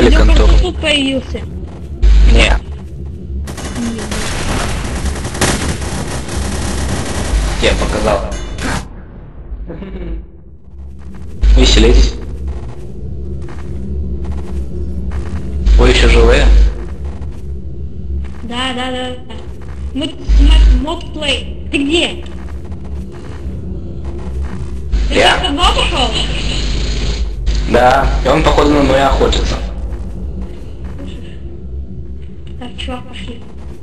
Открыли контору. Тут появился. Не. Я показал. Веселитесь. Вы еще живые? Да. ModPlay. Ты где? Ты Я. давно пошел? Да. И он, походу, на меня охотится. Так, чувак, пошли.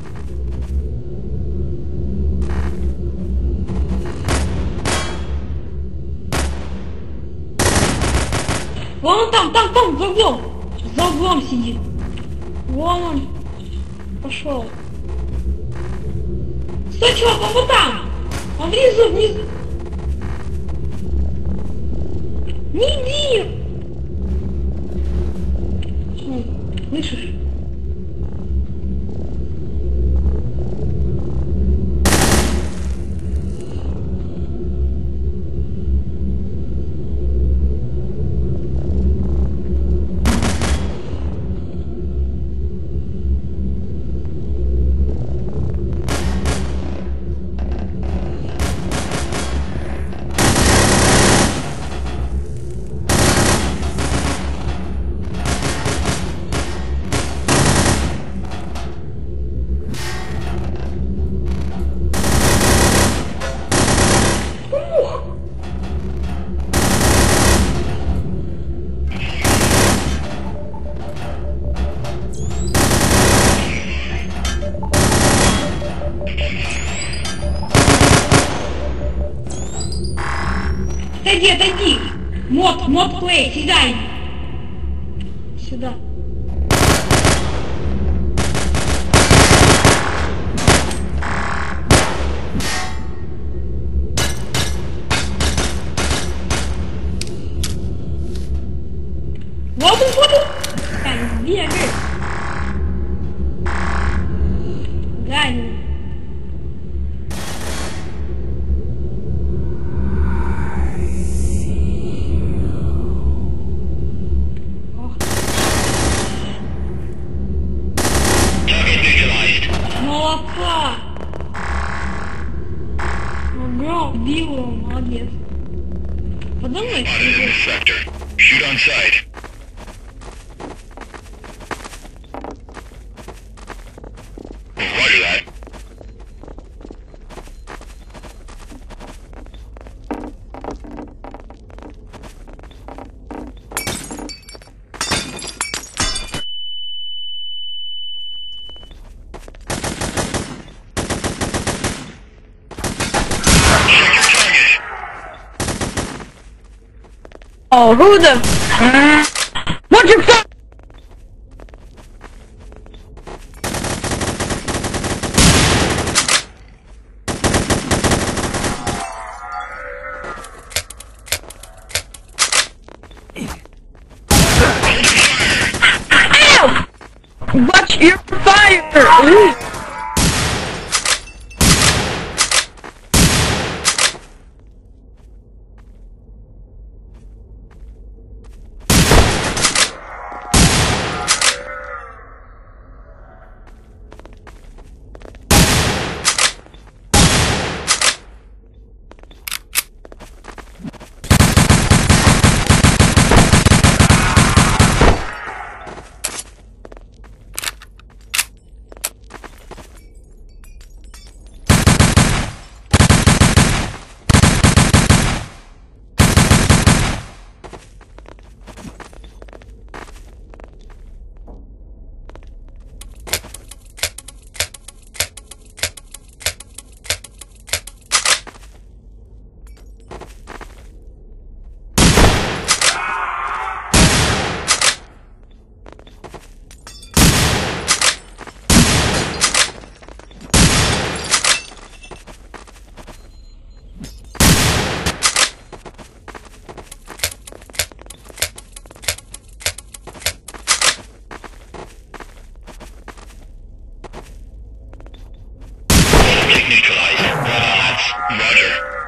Вон он там, за углом. За углом сидит. Вон он. Пошел. Стой, чувак, он вот там. Он внизу. Не иди. Слышишь? Отойди! ModPlay, сюда! Сюда. Вот он! Бегай! Гань! Молодца! Ого, бил его, молодец. Подумай, Shoot on sight. Roger that. Oh, who the? What you fuck? Ow! Watch your fire! Ooh.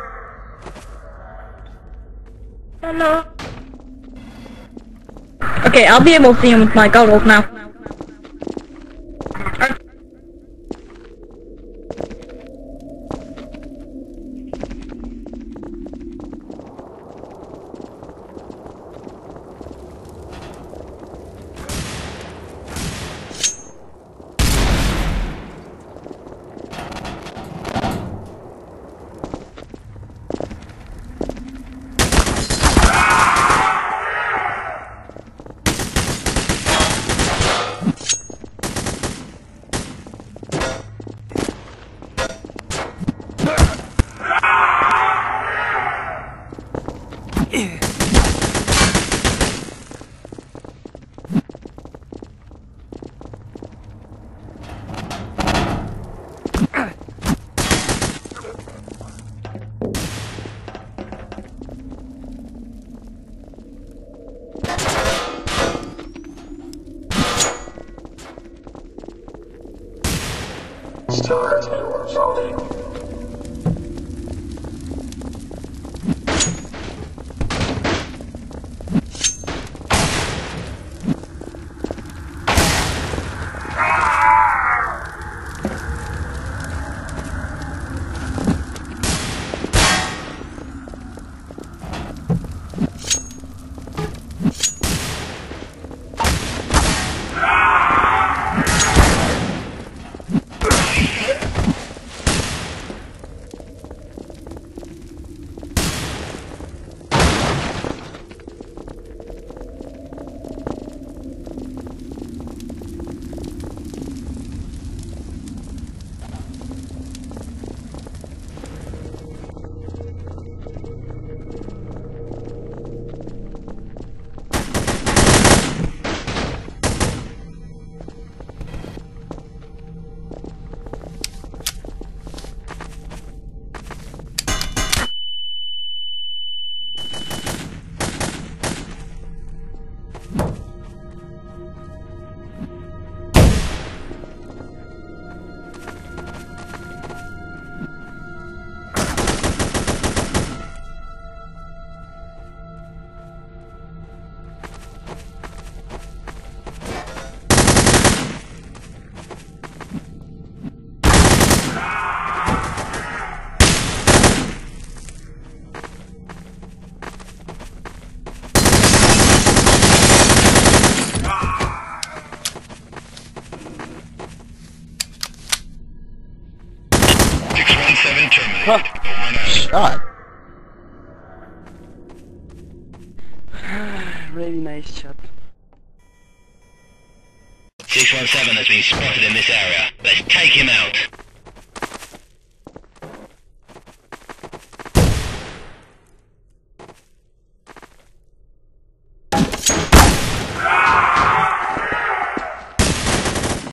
Roger. Hello. Okay, I'll be able to see him with my goggles now. Start your voting. Shot. Really nice shot. 617 has been spotted in this area. Let's take him out.